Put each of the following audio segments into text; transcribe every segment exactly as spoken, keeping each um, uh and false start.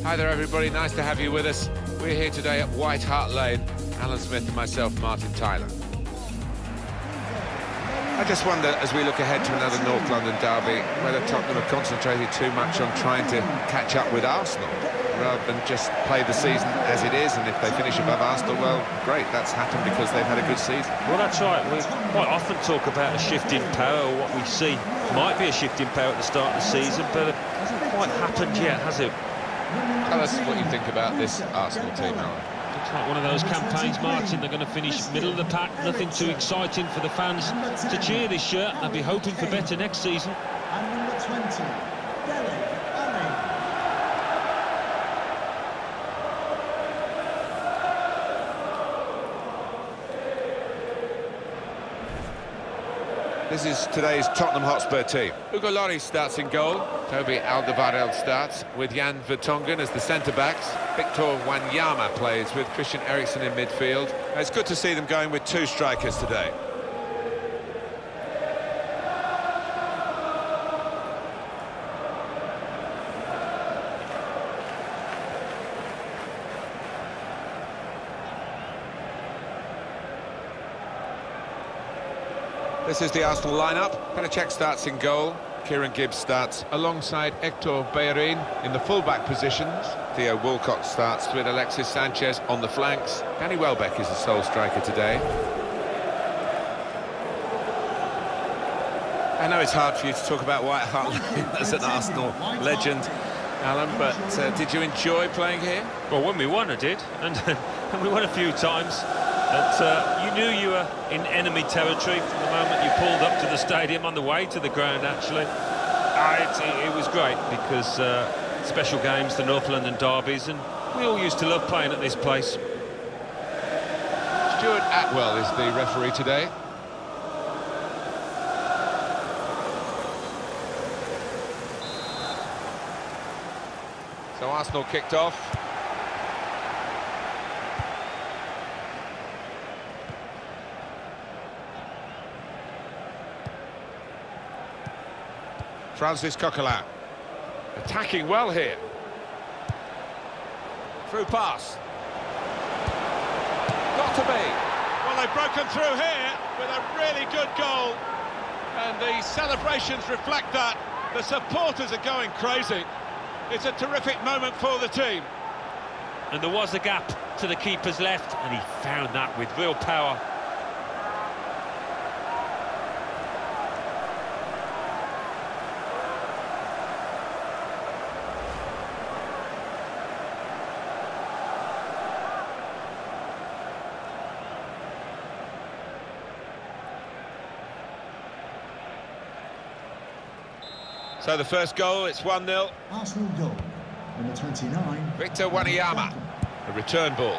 Hi there, everybody. Nice to have you with us. We're here today at White Hart Lane. Alan Smith and myself, Martin Tyler. I just wonder, as we look ahead to another North London derby, whether Tottenham have concentrated too much on trying to catch up with Arsenal, rather than just play the season as it is, and if they finish above Arsenal, well, great, that's happened because they've had a good season. Well, that's right. We quite often talk about a shift in power, or what we see might be a shift in power at the start of the season, but it hasn't quite happened yet, has it? Tell us what you think about this Arsenal team, Alan. Looks like one of those campaigns, Martin. They're going to finish middle of the pack. Nothing too exciting for the fans to cheer this year. They'll be hoping for better next season. And number twenty, Dele Alli. This is today's Tottenham Hotspur team. Hugo Lloris starts in goal. Toby Alderweireld starts with Jan Vertonghen as the centre-backs. Victor Wanyama plays with Christian Eriksen in midfield. It's good to see them going with two strikers today. This is the Arsenal lineup. Petr Cech starts in goal. Kieran Gibbs starts alongside Hector Bellerin in the full-back positions. Theo Walcott starts with Alexis Sanchez on the flanks. Danny Welbeck is the sole striker today. I know it's hard for you to talk about White Hart Lane as an Arsenal legend, Alan, but uh, did you enjoy playing here? Well, when we won, I did, and, and we won a few times. But uh, you knew you were in enemy territory from the moment you pulled up to the stadium, on the way to the ground, actually. Uh, it, it was great because uh, special games, the North London derbies, and we all used to love playing at this place. Stuart Atwell is the referee today. So Arsenal kicked off. Francis Coquelin attacking well here. Through pass. Got to be. Well, they've broken through here with a really good goal, and the celebrations reflect that. The supporters are going crazy. It's a terrific moment for the team. And there was a gap to the keeper's left, and he found that with real power. So the first goal, it's one nil. Arsenal goal, number twenty-nine. Victor Wanyama. A return ball.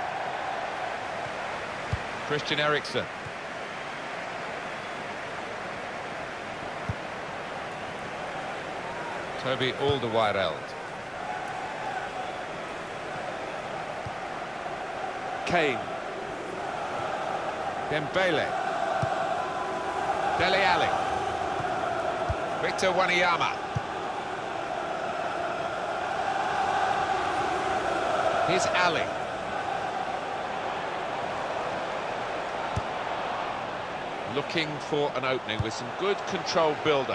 Christian Eriksen. Toby Alderweireld. Kane. Dembele. Dele Alli. Victor Wanyama. Here's Ali. Looking for an opening with some good controlled build-up.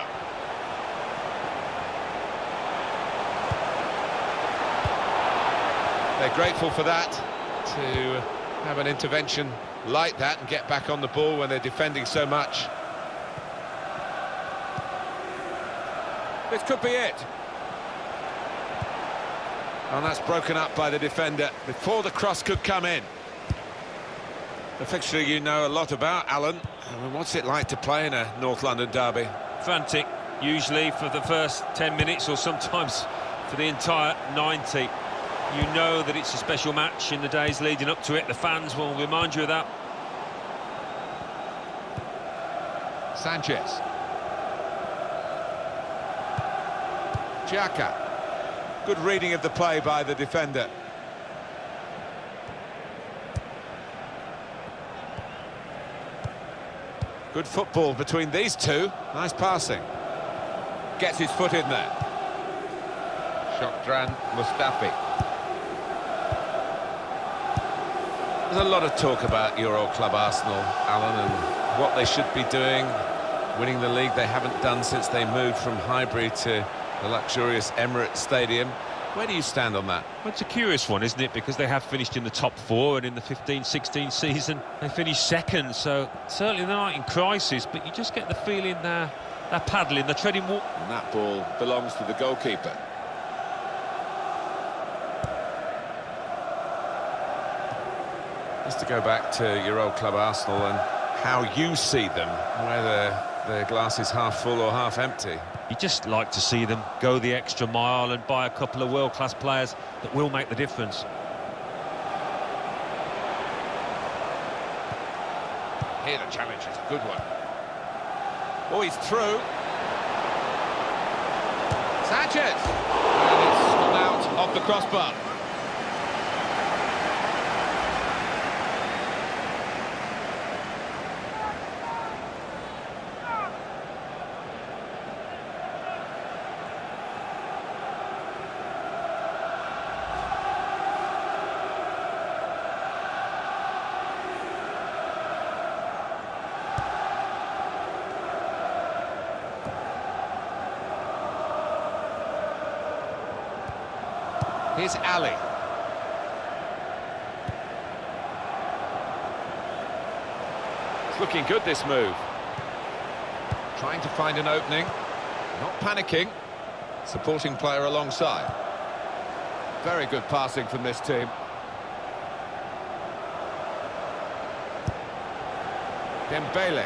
They're grateful for that, to have an intervention like that and get back on the ball when they're defending so much. This could be it. And that's broken up by the defender before the cross could come in. The fixture you know a lot about, Alan. I mean, what's it like to play in a North London derby? Frantic, usually for the first ten minutes, or sometimes for the entire ninety. You know that it's a special match in the days leading up to it. The fans will remind you of that. Sanchez. Xhaka. Good reading of the play by the defender. Good football between these two. Nice passing. Gets his foot in there. Shokdran Mustafi. There's a lot of talk about Euro Club Arsenal, Alan, and what they should be doing, winning the league they haven't done since they moved from Highbury to the luxurious Emirates Stadium. Where do you stand on that? Well, it's a curious one, isn't it? Because they have finished in the top four, and in the fifteen sixteen season they finished second, so certainly they're not in crisis, but you just get the feeling they're, they're paddling, they're treading water. And that ball belongs to the goalkeeper. Just to go back to your old club Arsenal and how you see them, whether their glass is half full or half empty. You just like to see them go the extra mile and buy a couple of world-class players that will make the difference. Here the challenge is a good one. Oh, he's through. Sanchez! And it's gone out of the crossbar. Here's Ali. It's looking good, this move. Trying to find an opening. Not panicking. Supporting player alongside. Very good passing from this team. Dembele.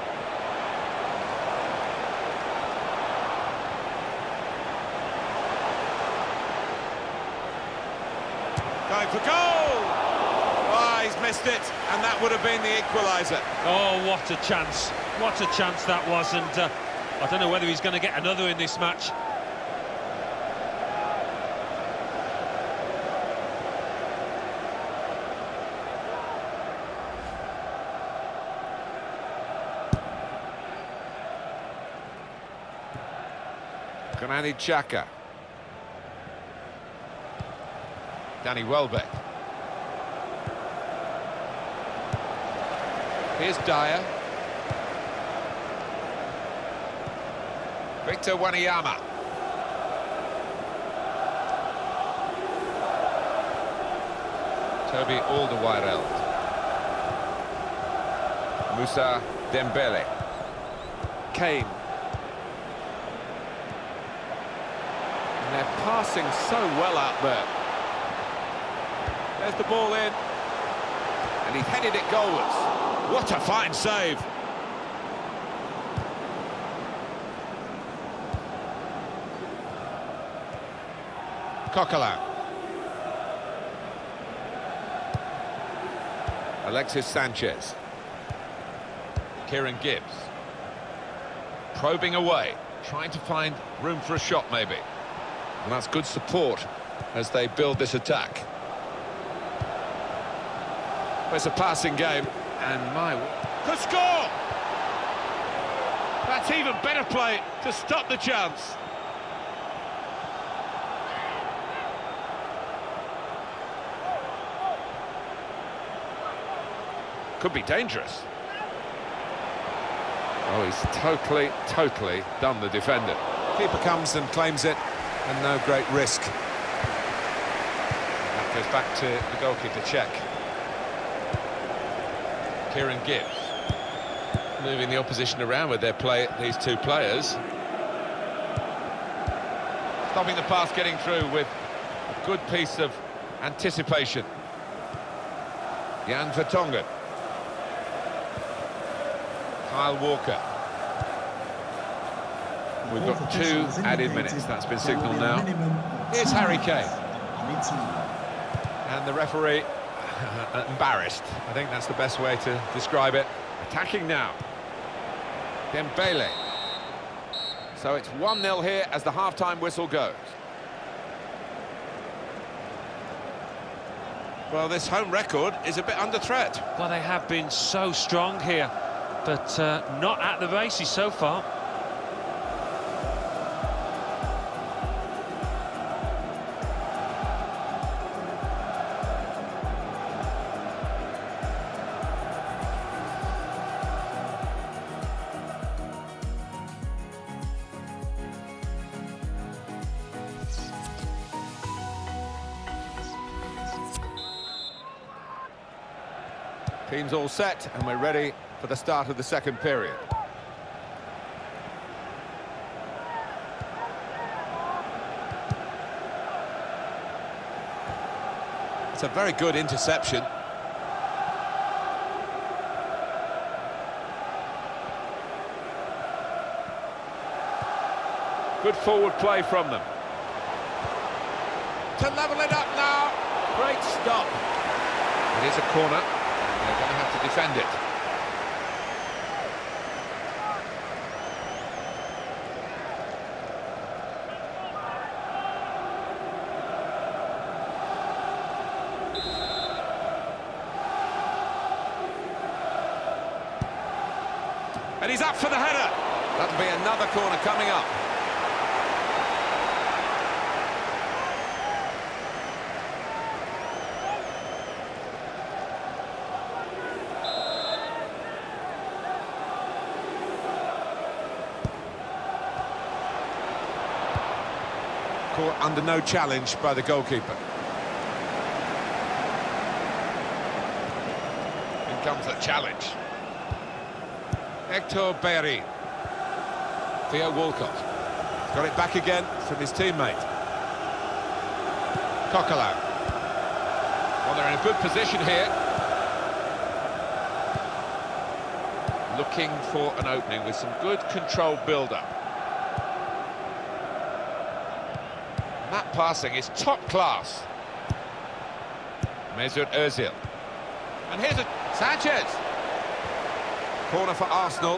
Going for goal! Oh, he's missed it, and that would have been the equaliser. Oh, what a chance. What a chance that was, and uh, I don't know whether he's going to get another in this match. Granit Xhaka. Danny Welbeck. Here's Dyer. Victor Wanyama. Toby Alderweireld. Moussa Dembele. Kane. And they're passing so well out there. There's the ball in, and he headed it goalwards. What a fine save. Coquelin. Alexis Sanchez. Kieran Gibbs. Probing away, trying to find room for a shot maybe. And that's good support as they build this attack. It's a passing game, and my... could score! That's even better play to stop the chance. Could be dangerous. Oh, he's totally, totally done the defender. Keeper comes and claims it, and no great risk. That goes back to the goalkeeper check. Kieran Gibbs moving the opposition around with their play, these two players. Stopping the pass getting through with a good piece of anticipation. Jan Vertonghen. Kyle Walker. We've got two added minutes, that's been signalled now. Here's Harry Kane. And the referee embarrassed. I think that's the best way to describe it. Attacking now. Dembele. So it's one nil here as the half-time whistle goes. Well, this home record is a bit under threat. Well, they have been so strong here, but uh, not at the races so far. Team's all set, and we're ready for the start of the second period. It's a very good interception. Good forward play from them. To level it up now. Great stop. It is a corner. They're going to have to defend it. And he's up for the header. That'll be another corner coming up. Caught under no challenge by the goalkeeper. In comes the challenge. Hector Bellerin. Theo Walcott. Got it back again from his teammate. Coquelin. Well, they're in a good position here. Looking for an opening with some good controlled build-up. That passing is top class. Mesut Ozil. And here's a Sanchez. Corner for Arsenal.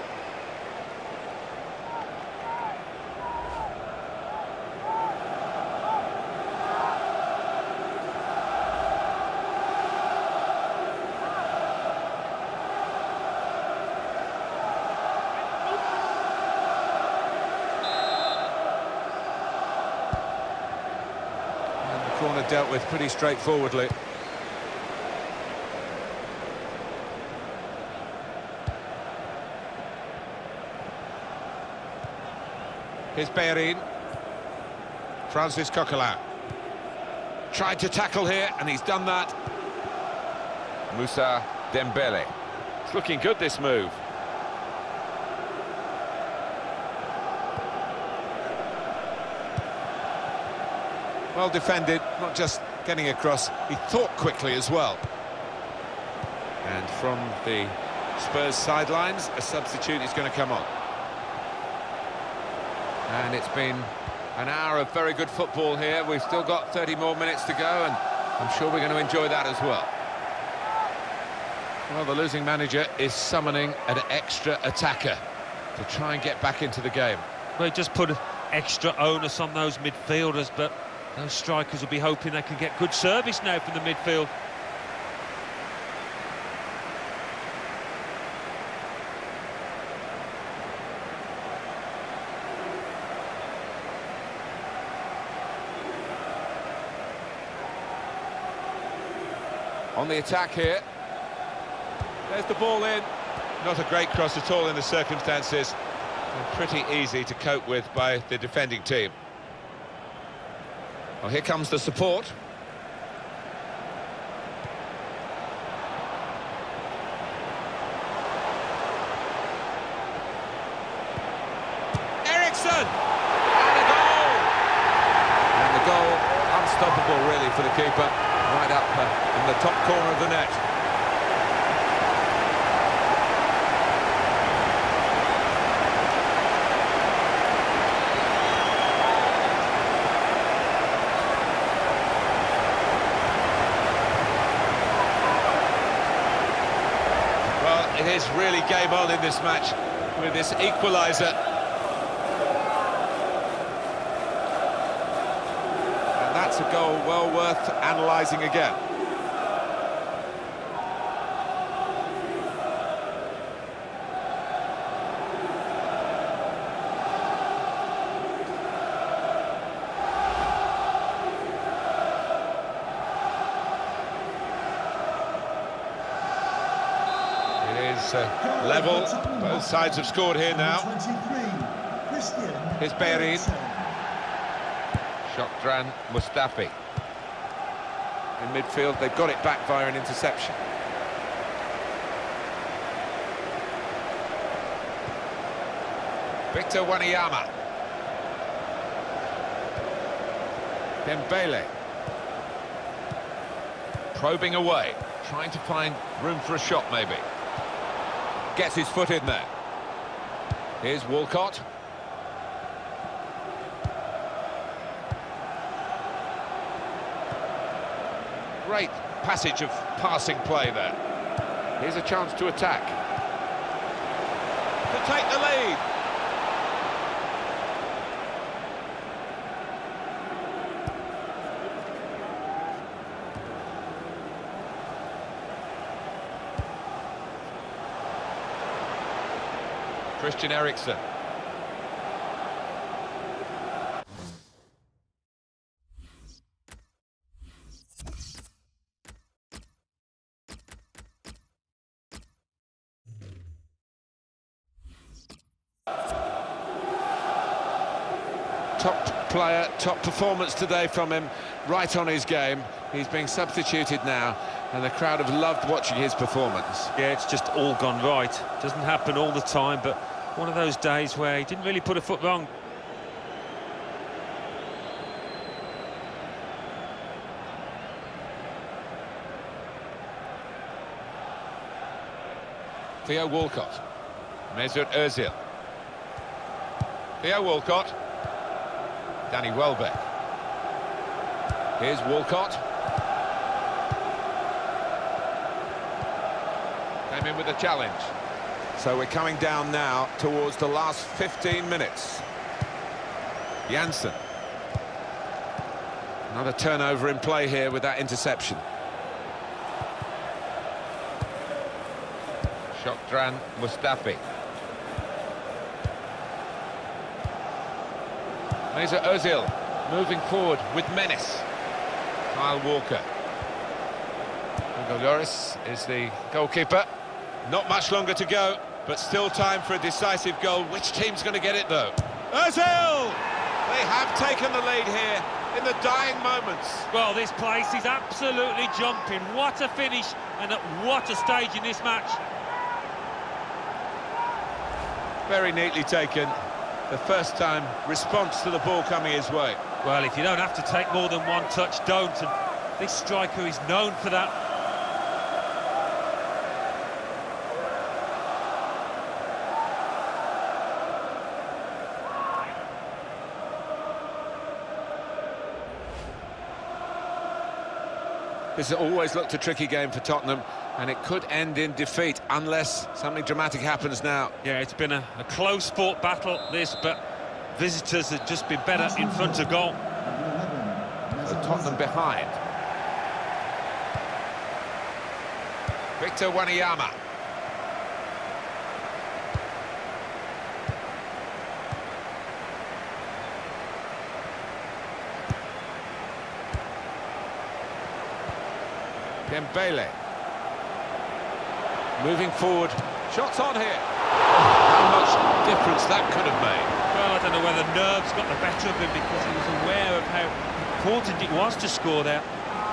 And the corner dealt with pretty straightforwardly. Here's Bellerin. Francis Coquelin. Tried to tackle here, and he's done that. Moussa Dembele. It's looking good, this move. Well defended, not just getting across, he thought quickly as well. And from the Spurs sidelines, a substitute is going to come on. And it's been an hour of very good football here. We've still got thirty more minutes to go, and I'm sure we're going to enjoy that as well. Well, the losing manager is summoning an extra attacker to try and get back into the game. They just put extra onus on those midfielders, but those strikers will be hoping they can get good service now from the midfield. On the attack here. There's the ball in. Not a great cross at all in the circumstances. And pretty easy to cope with by the defending team. Well, here comes the support. Eriksson! And a goal! And the goal, unstoppable really for the keeper. Right up uh, in the top corner of the net. Well, it is really game on in this match with this equaliser. That's a goal well worth analysing again. It is uh, level. Both sides have scored here now. Here's Bellerin. Shokran Mustafi. In midfield, they've got it back via an interception. Victor Wanyama. Dembele. Probing away, trying to find room for a shot maybe. Gets his foot in there. Here's Walcott. Great passage of passing play there. Here's a chance to attack. To take the lead. Christian Eriksen. Top player, top performance today from him, right on his game. He's being substituted now, and the crowd have loved watching his performance. Yeah, it's just all gone right. Doesn't happen all the time, but one of those days where he didn't really put a foot wrong. Theo Walcott. Mesut Ozil. Theo Walcott. Danny Welbeck. Here's Walcott. Came in with a challenge. So we're coming down now towards the last fifteen minutes. Janssen. Another turnover in play here with that interception. Shkodran Mustafi. Mesut Ozil moving forward with menace. Kyle Walker. Hugo Lloris is the goalkeeper. Not much longer to go, but still time for a decisive goal. Which team's going to get it, though? Ozil! They have taken the lead here in the dying moments. Well, this place is absolutely jumping. What a finish, and at what a stage in this match. Very neatly taken. The first time response to the ball coming his way. Well, if you don't have to take more than one touch, don't. And this striker is known for that. This has always looked a tricky game for Tottenham, and it could end in defeat unless something dramatic happens now. Yeah, it's been a, a close fought battle, this, but visitors have just been better in front of goal. So Tottenham behind. Victor Wanyama. Dembele. Moving forward. Shots on here. How much difference that could have made. Well, I don't know whether nerves got the better of him because he was aware of how important it was to score there.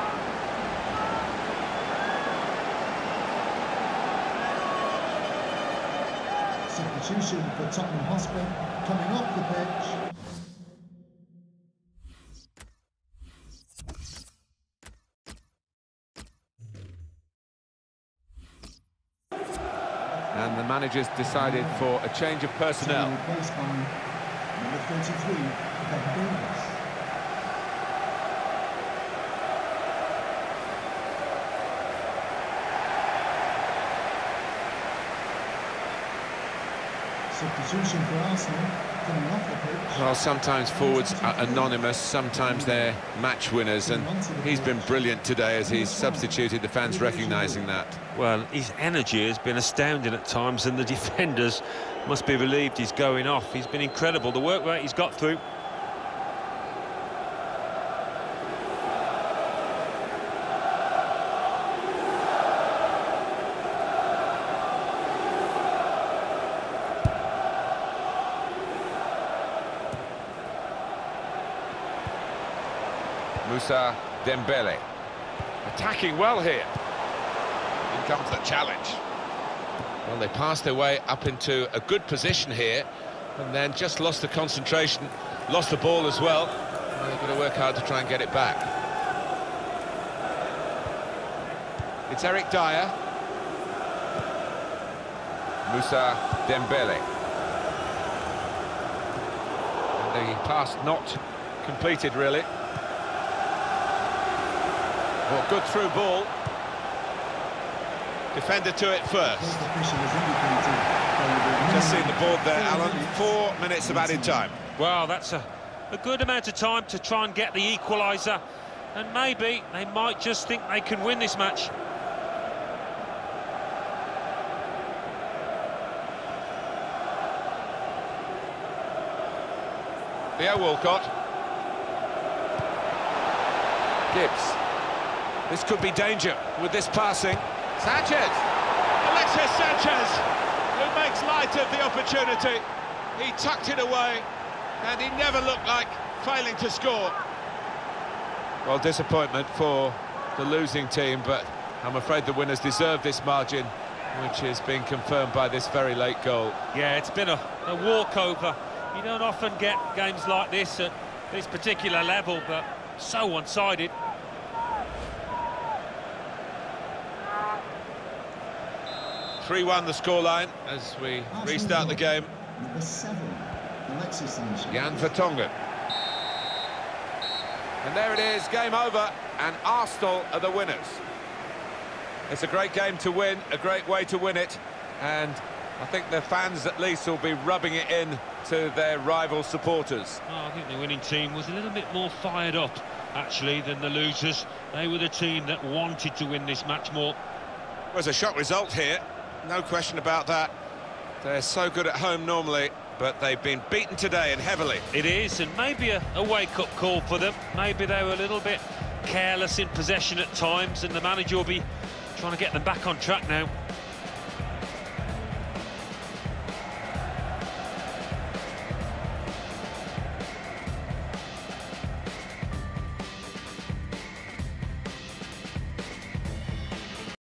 Substitution for Tottenham Hotspur coming off the pitch. And the manager's decided for a change of personnel. Replaced by number thirty-three, Ben Davies. Substitution for Arsenal coming off the pitch. Well, sometimes forwards are anonymous, sometimes they're match winners, and he's been brilliant today as he's substituted, the fans recognising that. Well, his energy has been astounding at times, and the defenders must be relieved he's going off. He's been incredible, the work rate he's got through. Moussa Dembele. Attacking well here. In comes the challenge. Well, they passed their way up into a good position here, And then just lost the concentration, lost the ball as well. They've got to work hard to try and get it back. It's Eric Dyer. Moussa Dembele. And the pass not completed, really. Well, good through ball. Defender to it first. Just seen the board there, Alan. Four minutes of added time. Well, that's a, a good amount of time to try and get the equaliser. And maybe they might just think they can win this match. Theo Walcott. Gibbs. This could be danger with this passing. Sanchez! Alexis Sanchez, who makes light of the opportunity. He tucked it away, and he never looked like failing to score. Well, disappointment for the losing team, but I'm afraid the winners deserve this margin, which is being confirmed by this very late goal. Yeah, it's been a, a walkover. You don't often get games like this at this particular level, but so one-sided. three one the scoreline as we restart the game. Number seven, Alexis Sanchez. Jan Vertonghen. And there it is, game over, and Arsenal are the winners. It's a great game to win, a great way to win it, and I think the fans at least will be rubbing it in to their rival supporters. Oh, I think the winning team was a little bit more fired up, actually, than the losers. They were the team that wanted to win this match more. It was a shock result here, no question about that. They're so good at home normally, but they've been beaten today and heavily. It is, and maybe a, a wake-up call for them. Maybe they were a little bit careless in possession at times, and the manager will be trying to get them back on track now.